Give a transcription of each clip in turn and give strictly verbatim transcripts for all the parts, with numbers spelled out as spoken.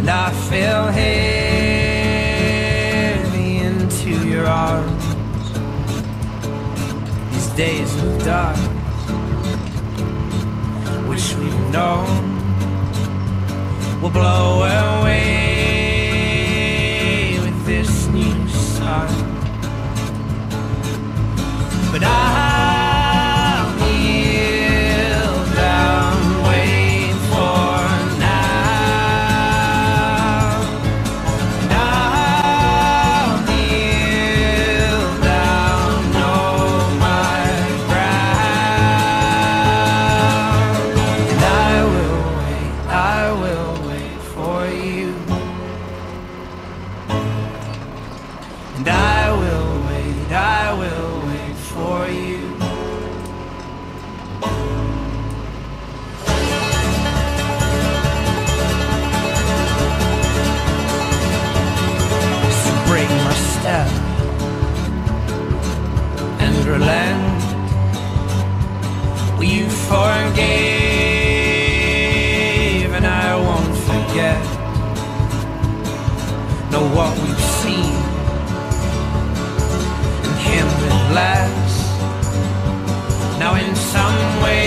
and I fell heavy into your arms. These days of dark, which we've known, will blow away with this new sun. But I'll kneel down, wait for now. And I'll kneel down, know my ground. And I will wait, I will wait for you. And I will wait, I will wait for you. So break my step and relent. Well, you forgave and I won't forget. Know what we've seen and him with less. Now in some way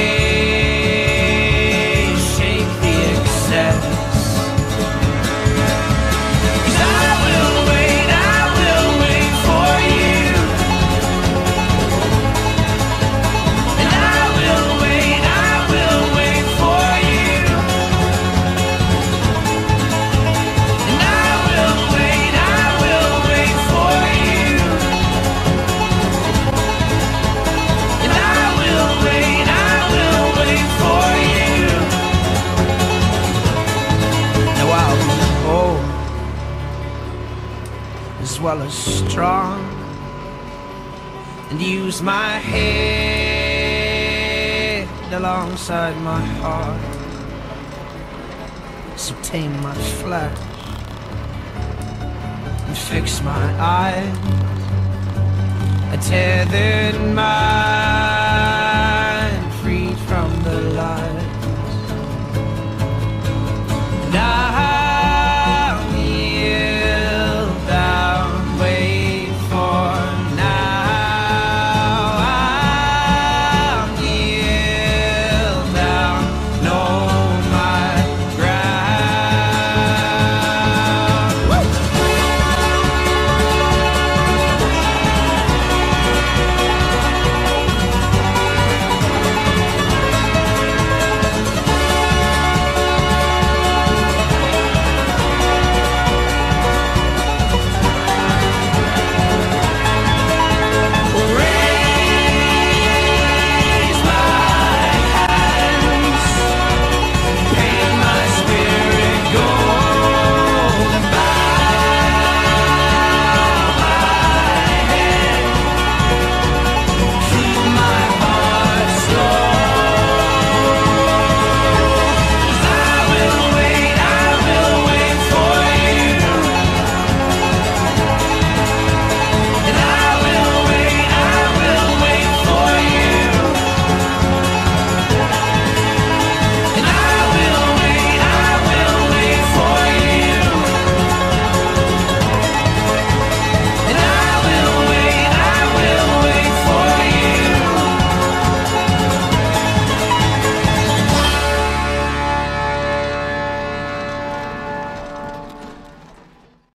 shake the excess. 'Cause I will wait, I will wait for you. And I will wait, I will wait for you. And I will wait, I will wait for you. And I will wait, I will wait for you. Now I'll be bold as well as strong, and use my head alongside my heart. So tame my flesh and fix my eyes. I tethered my